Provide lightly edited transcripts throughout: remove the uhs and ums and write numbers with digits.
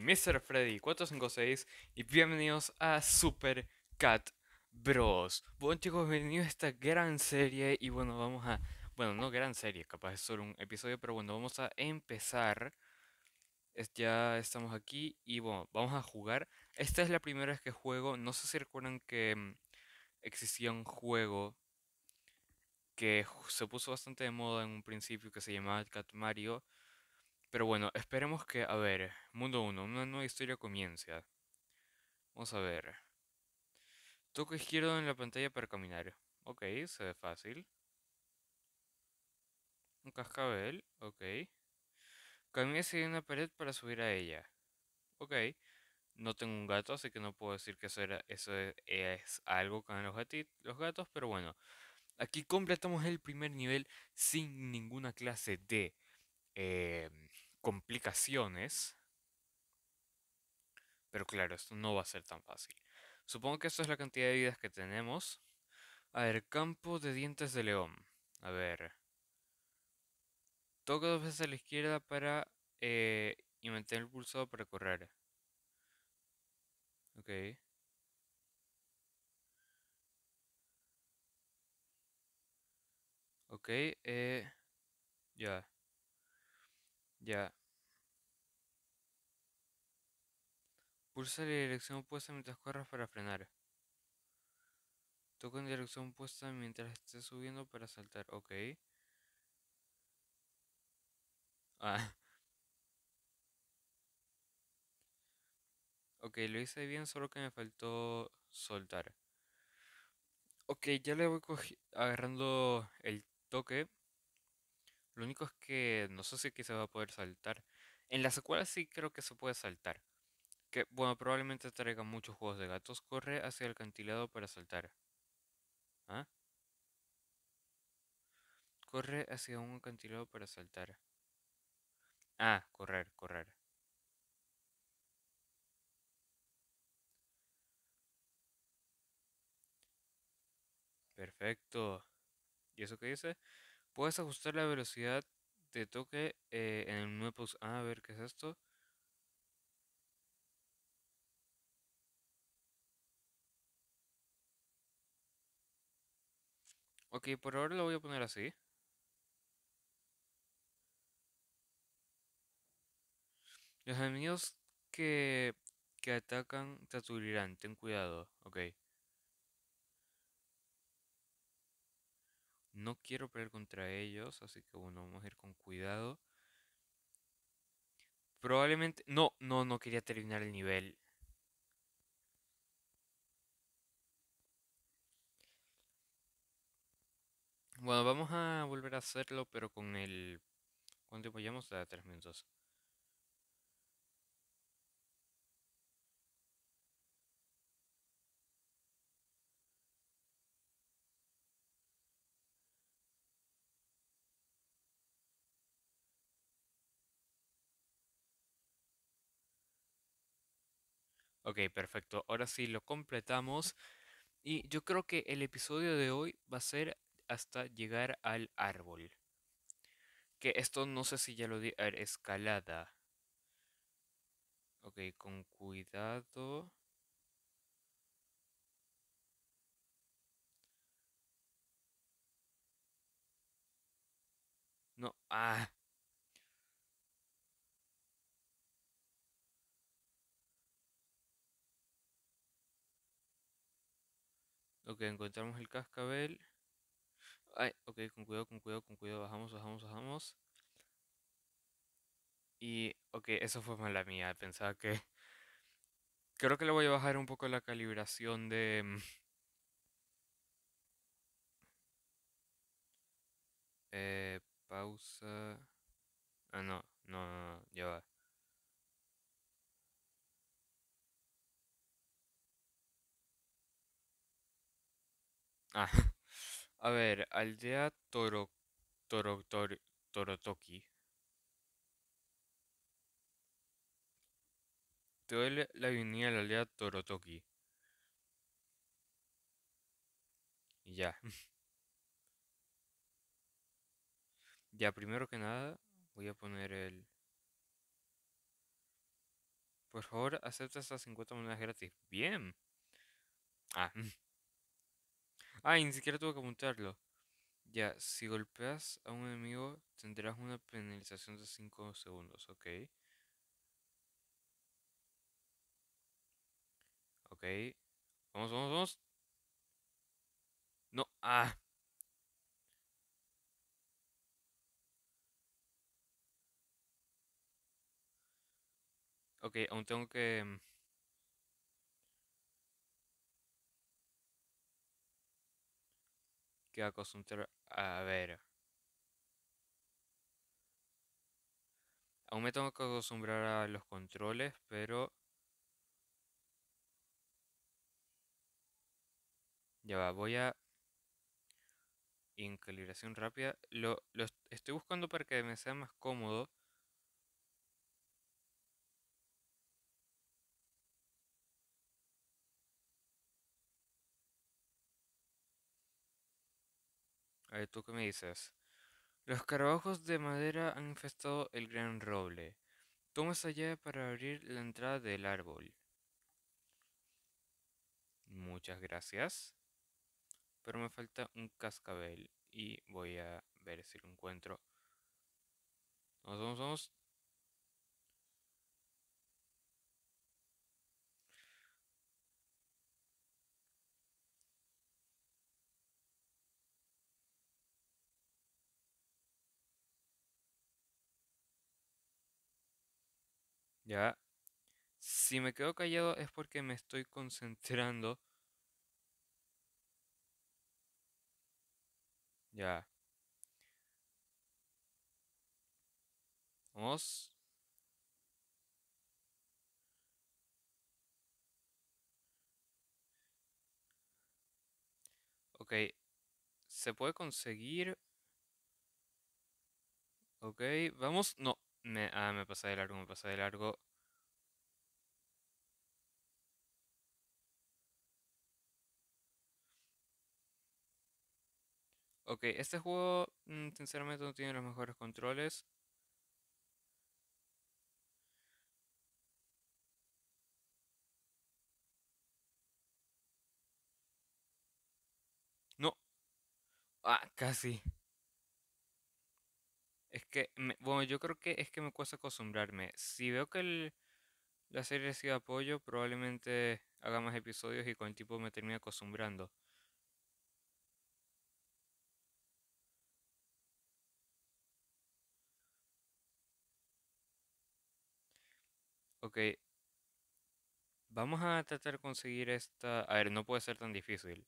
Mr. Freddy 456 y bienvenidos a Super Cat Bros. Bueno chicos, bienvenidos a esta gran serie y bueno, bueno, no gran serie, capaz es solo un episodio, pero bueno, vamos a empezar. Ya estamos aquí y bueno, vamos a jugar. Esta es la primera vez que juego, no sé si recuerdan que existía un juego que se puso bastante de moda en un principio que se llamaba Cat Mario. Pero bueno, esperemos que, a ver, mundo uno, una nueva historia comienza. Vamos a ver. Toco izquierdo en la pantalla para caminar. Ok, se ve fácil. Un cascabel, ok. Camine hacia una pared para subir a ella. Ok. No tengo un gato, así que no puedo decir que es algo con los gatos, pero bueno. Aquí completamos el primer nivel sin ninguna clase de eh, complicaciones. Pero claro, esto no va a ser tan fácil. Supongo que esto es la cantidad de vidas que tenemos. A ver, campo de dientes de león. A ver. Toca dos veces a la izquierda para y mantener el pulsado para correr. Ok. Ok. Ya. Ya. Pulsa la dirección opuesta mientras corras para frenar. Toca en dirección opuesta mientras estés subiendo para saltar. Ok. Ah. Ok, lo hice bien, solo que me faltó soltar. Ok, ya le voy agarrando el toque. Lo único es que no sé si aquí se va a poder saltar. En la secuela sí creo que se puede saltar. Que bueno, probablemente traiga muchos juegos de gatos. Corre hacia el acantilado para saltar. ¿Ah? Corre hacia un acantilado para saltar. Ah, correr, correr. Perfecto. ¿Y eso qué dice? Puedes ajustar la velocidad de toque en el nuevo. A ver, ¿qué es esto? Ok, por ahora lo voy a poner así. Los enemigos que, que atacan te aturdirán. Ten cuidado. Ok. No quiero pelear contra ellos, así que bueno, vamos a ir con cuidado. Probablemente... No, no, no quería terminar el nivel. Bueno, vamos a volver a hacerlo, pero con el... ¿Cuánto tiempo llevamos? A 3 minutos. Ok, perfecto. Ahora sí lo completamos. Y yo creo que el episodio de hoy va a ser hasta llegar al árbol. Que esto no sé si ya lo di... A ver, escalada. Ok, con cuidado. No, ah. Ok, encontramos el cascabel. Ay, ok, con cuidado, con cuidado, con cuidado. Bajamos, bajamos, bajamos. Y, ok, eso fue mala mía. Pensaba que... Creo que le voy a bajar un poco la calibración de... pausa... Ah, no, no, no, no, ya va. Ah, a ver, aldea Torotoki. Te doy la bienvenida a la aldea Torotoki. Y ya. Ya, primero que nada, voy a poner el... Por favor, acepta estas 50 monedas gratis. Bien. Ah, y ni siquiera tuve que apuntarlo. Ya, si golpeas a un enemigo, tendrás una penalización de 5 segundos. Ok, ok. Vamos, vamos, vamos. No, ok, aún tengo que acostumbrar. A ver, aún me tengo que acostumbrar a los controles, pero ya va, voy a en calibración rápida. Estoy buscando para que me sea más cómodo. A ver, ¿tú qué me dices? Los escarabajos de madera han infestado el gran roble. Toma esa llave para abrir la entrada del árbol. Muchas gracias. Pero me falta un cascabel. Y voy a ver si lo encuentro. Vamos, vamos, vamos. Ya. Si me quedo callado es porque me estoy concentrando. Ya. Vamos. Ok. ¿Se puede conseguir? Ok. Vamos. No. Me pasé de largo, me pasé de largo. Ok, este juego sinceramente no tiene los mejores controles. No, casi. Es que, bueno, yo creo que es que me cuesta acostumbrarme. Si veo que la serie recibe apoyo, probablemente haga más episodios y con el tiempo me termine acostumbrando. Ok, vamos a tratar de conseguir esta. A ver, no puede ser tan difícil.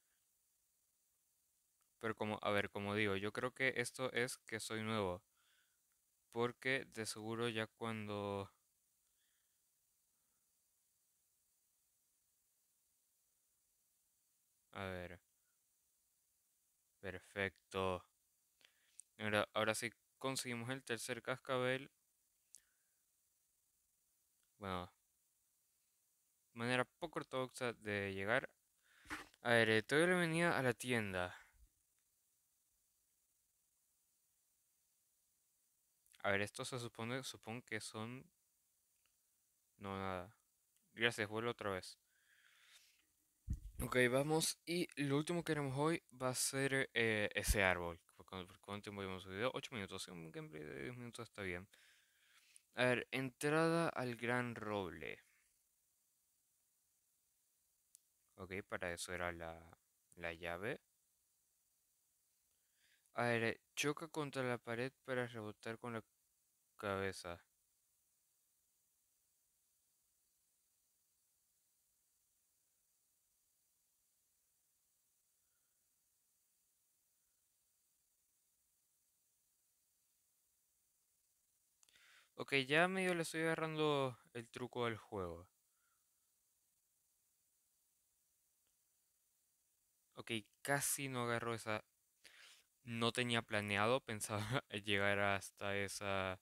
Pero como, a ver, como digo, yo creo que esto es que soy nuevo. Porque de seguro ya cuando... A ver, perfecto. Ahora sí conseguimos el tercer cascabel. Bueno, manera poco ortodoxa de llegar. A ver, te doy la bienvenida a la tienda. A ver, esto se supone, supongo que son... No, nada. Gracias, vuelvo otra vez. Ok, vamos. Y lo último que haremos hoy va a ser ese árbol. ¿Por cuánto tiempo hemos subido? 8 minutos. Sí, un gameplay de 10 minutos está bien. A ver, entrada al gran roble. Ok, para eso era la llave. A ver, choca contra la pared para rebotar con la cabeza. Ok, ya medio le estoy agarrando el truco al juego. Ok, casi no agarro esa. No tenía planeado, pensaba llegar hasta esa.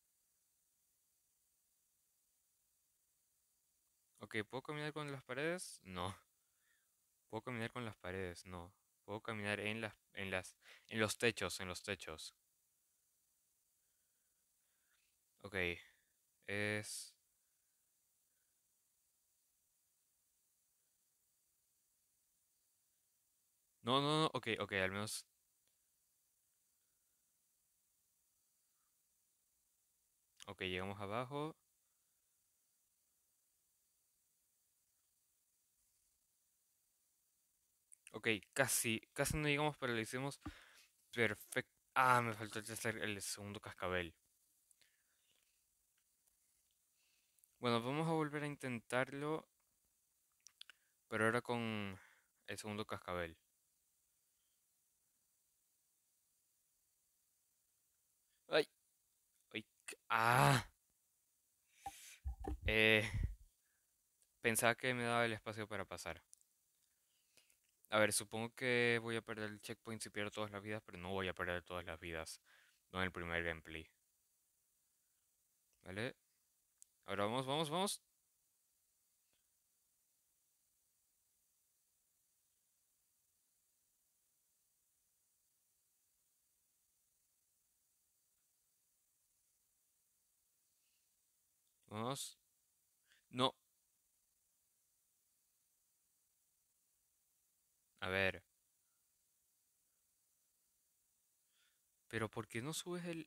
Ok, ¿puedo caminar con las paredes? No. ¿Puedo caminar con las paredes? No. ¿Puedo caminar en los techos, en los techos? Ok, es... No, no, no, ok, ok, al menos... Ok, llegamos abajo. Ok, casi, casi no llegamos, pero lo hicimos perfecto. Ah, me faltó el segundo cascabel. Bueno, vamos a volver a intentarlo, pero ahora con el segundo cascabel. ¡Ay! ¡Ay! ¡Ah! Eh, pensaba que me daba el espacio para pasar. A ver, supongo que voy a perder el checkpoint si pierdo todas las vidas, pero no voy a perder todas las vidas. No en el primer gameplay. ¿Vale? Ahora vamos, vamos, vamos. Vamos. No. A ver. Pero ¿por qué no subes el...?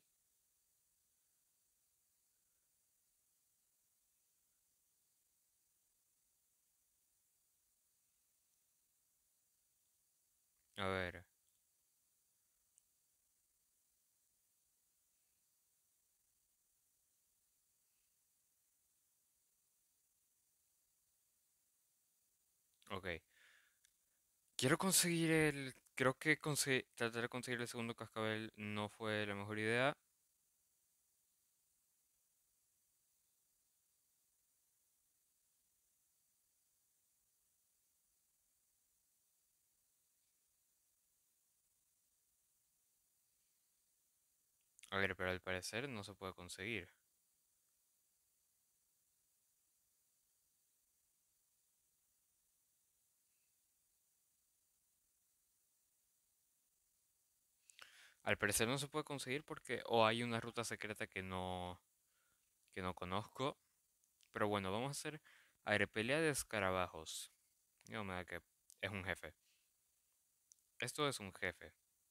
A ver. Ok. Quiero conseguir el... Creo que tratar de conseguir el segundo cascabel no fue la mejor idea. A ver, pero al parecer no se puede conseguir. Al parecer no se puede conseguir porque o hay una ruta secreta que no conozco. Pero bueno, vamos a hacer... A ver, pelea de escarabajos. No me da que es un jefe. Esto es un jefe.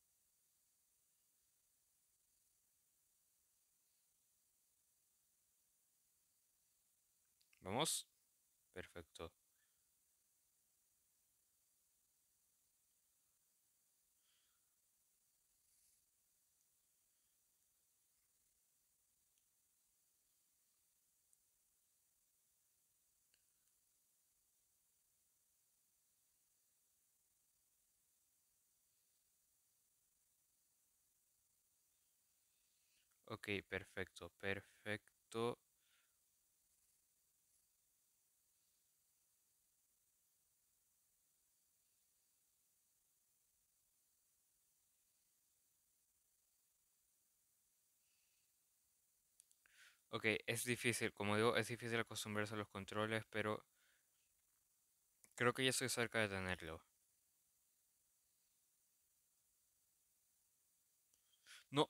¿Vamos? Perfecto. Ok, perfecto, perfecto. Ok, es difícil, como digo, es difícil acostumbrarse a los controles, pero creo que ya estoy cerca de tenerlo. No,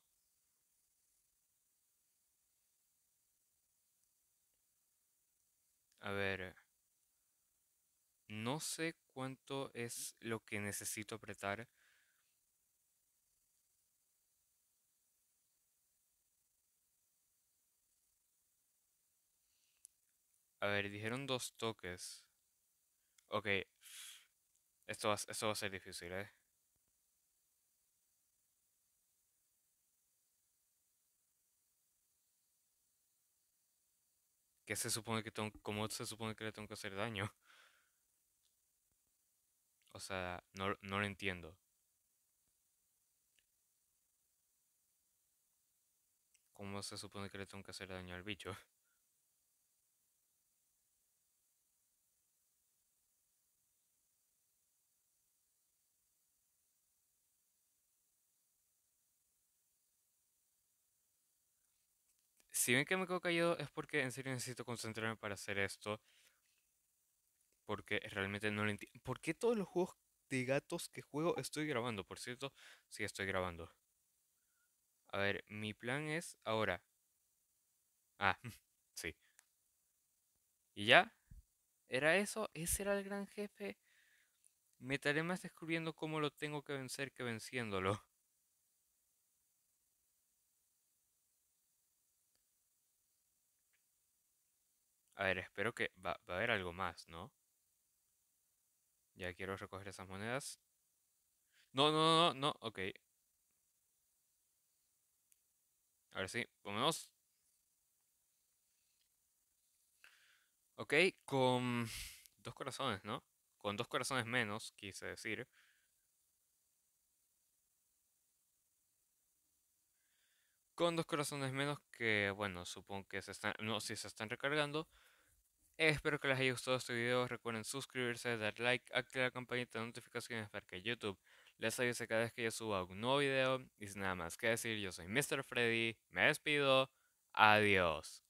a ver, no sé cuánto es lo que necesito apretar. A ver, dijeron dos toques. Ok, esto va a ser difícil, ¿eh? ¿Qué se supone que tengo, cómo se supone que le tengo que hacer daño? O sea, no, no lo entiendo. ¿Cómo se supone que le tengo que hacer daño al bicho? Si ven que me quedo callado es porque en serio necesito concentrarme para hacer esto. Porque realmente no lo entiendo. ¿Por qué todos los juegos de gatos que juego estoy grabando? Por cierto, sí estoy grabando. A ver, mi plan es ahora. Ah, sí. ¿Y ya? ¿Era eso? ¿Ese era el gran jefe? Me tardé más descubriendo cómo lo tengo que vencer que venciéndolo. A ver, espero que va a haber algo más, ¿no? Ya quiero recoger esas monedas. No, no, no, no, ok. Ahora sí, ponemos. Ok, con dos corazones, ¿no? Con dos corazones menos, quise decir. Con dos corazones menos que, bueno, supongo que se están, no, si se están recargando. Espero que les haya gustado este video. Recuerden suscribirse, dar like, activar la campanita de notificaciones para que YouTube les avise cada vez que yo suba un nuevo video. Y sin nada más que decir, yo soy Mr. Freddy. Me despido. Adiós.